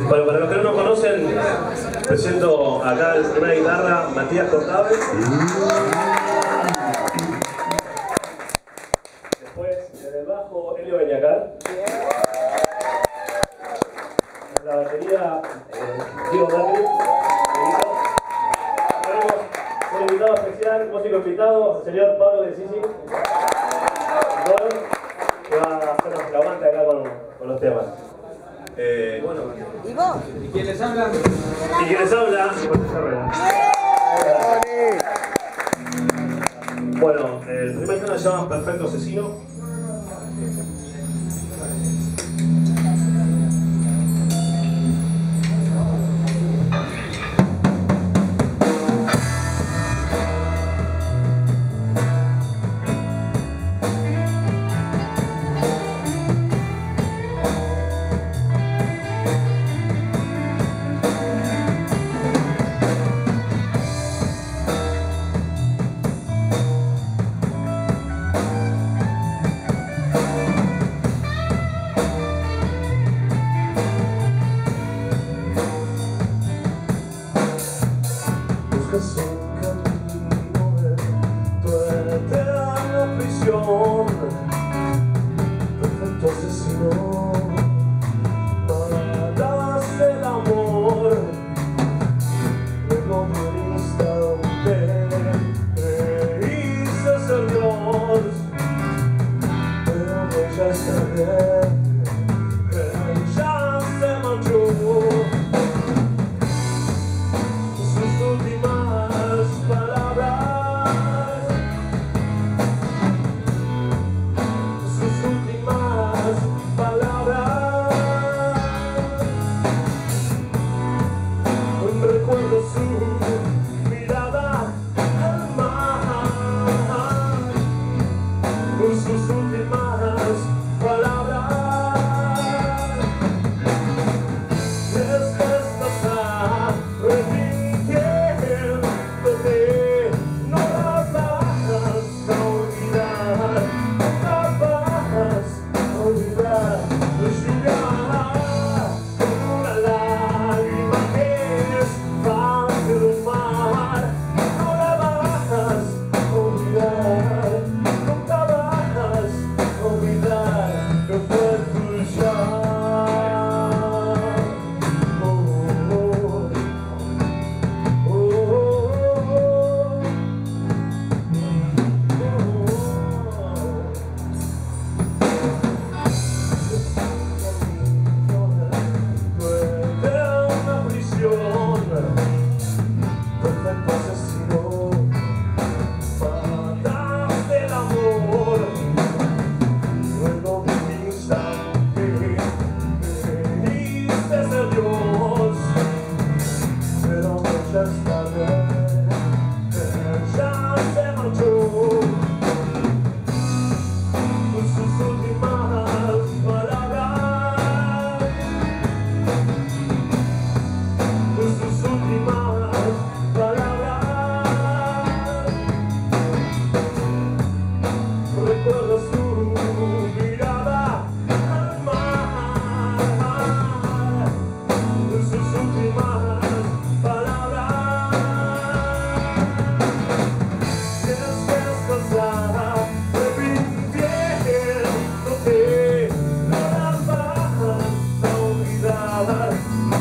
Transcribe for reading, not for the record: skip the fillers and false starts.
Bueno, para los que no nos conocen, presento acá en primera guitarra Matías Cortave. Después en el bajo Elio Beñacar. En la batería Diego Macri. Tenemos un invitado especial, músico invitado, el señor Pablo de Sisi. Que va a hacernos el aguante acá con los temas. Bueno. ¿Y vos? ¿Y quién les habla? ¿Y quién les habla? Bueno, el primer tema se llama Perfecto Asesino. Buscas un camino de tu eterna prisión. Perfecto asesino, matas el amor. Luego de un instante creíste ser Dios, pero ya es tarde, ya se marchó. Recuerdo su mirada al mar, con sus últimas palabras. Después estás arrepintiéndote, no las vas a olvidar, no las vas a olvidar. Como una lágrima que es parte del mar, no la vas a olvidar, nunca vas a olvidar que fue tuya. Perfecto asesino, mataste el amor. Luego de un instante creíste ser Dios, pero ya es tarde, ya se marchó. Con sus últimas palabras, con sus últimas palabras. Recuerdo su mirada al mar, con sus últimas palabras. Después estás arrepintiéndote, no las vas a olvidar.